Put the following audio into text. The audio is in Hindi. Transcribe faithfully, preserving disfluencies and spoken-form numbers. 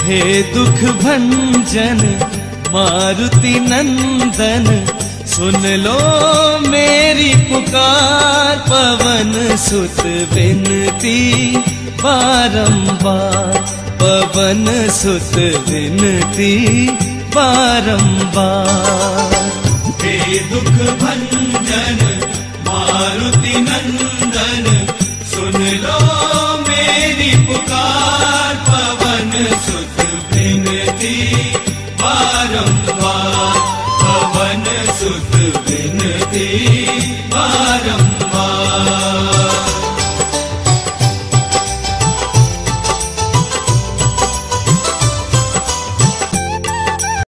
हे दुख भंजन मारुति नंदन, सुन लो मेरी पुकार। पवन सुत विनती बारंबार, पवन सुत विनती बारंबार। हे दुख भंजन मारुति नंदन, सुन लो मेरी पुकार। पवन सुत विनती बारंबार, पवन सुत विनती